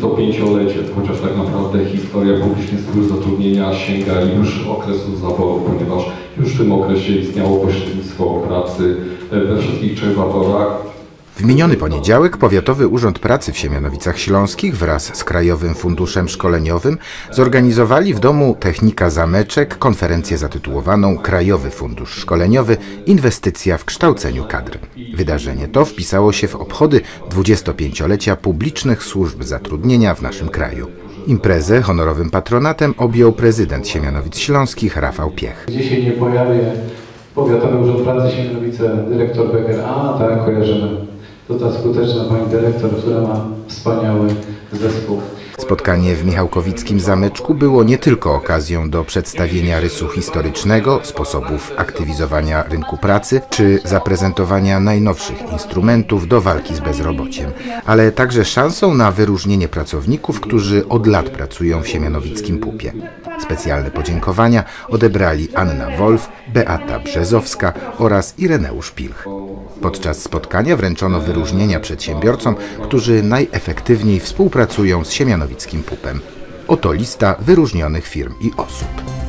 25-lecie, chociaż tak naprawdę historia publicznych struktur zatrudnienia sięga już okresu zaborów, ponieważ już w tym okresie istniało pośrednictwo pracy we wszystkich 3 zaborach. W miniony poniedziałek Powiatowy Urząd Pracy w Siemianowicach Śląskich wraz z Krajowym Funduszem Szkoleniowym zorganizowali w domu Technika Zameczek konferencję zatytułowaną Krajowy Fundusz Szkoleniowy – Inwestycja w kształceniu kadr. Wydarzenie to wpisało się w obchody 25-lecia publicznych służb zatrudnienia w naszym kraju. Imprezę honorowym patronatem objął prezydent Siemianowic Śląskich Rafał Piech. Dzisiaj nie pojawi Powiatowy Urząd Pracy Siemianowice, dyrektor Beger. A, tak, kojarzymy. To ta skuteczna pani dyrektor, która ma wspaniały zespół. Spotkanie w Michałkowickim Zameczku było nie tylko okazją do przedstawienia rysu historycznego, sposobów aktywizowania rynku pracy czy zaprezentowania najnowszych instrumentów do walki z bezrobociem, ale także szansą na wyróżnienie pracowników, którzy od lat pracują w siemianowickim PUP-ie. Specjalne podziękowania odebrali Anna Wolf, Beata Brzezowska oraz Ireneusz Pilch. Podczas spotkania wręczono wyróżnienia przedsiębiorcom, którzy najefektywniej współpracują z siemianowickim PUP-em. Oto lista wyróżnionych firm i osób.